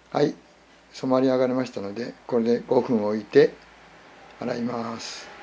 はい、染まり上がりましたので、これで5分置いて洗います。